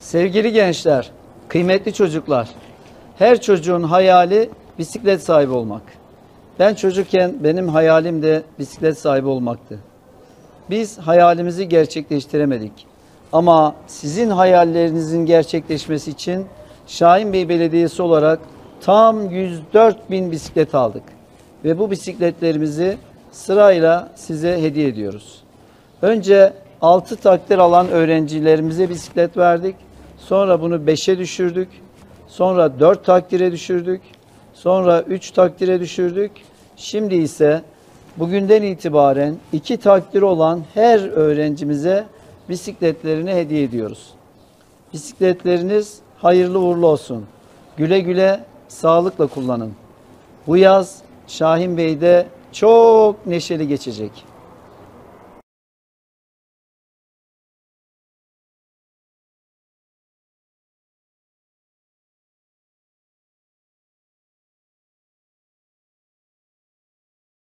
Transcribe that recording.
Sevgili gençler, kıymetli çocuklar, her çocuğun hayali bisiklet sahibi olmak. Ben çocukken benim hayalim de bisiklet sahibi olmaktı. Biz hayalimizi gerçekleştiremedik. Ama sizin hayallerinizin gerçekleşmesi için Şahinbey Belediyesi olarak tam 104.000 bisiklet aldık. Ve bu bisikletlerimizi sırayla size hediye ediyoruz. Önce 6 takdir alan öğrencilerimize bisiklet verdik. Sonra bunu 5'e düşürdük. Sonra 4 takdire düşürdük. Sonra 3 takdire düşürdük. Şimdi ise bugünden itibaren 2 takdiri olan her öğrencimize bisikletlerini hediye ediyoruz. Bisikletleriniz hayırlı uğurlu olsun. Güle güle, sağlıkla kullanın. Bu yaz Şahinbey'de çok neşeli geçecek.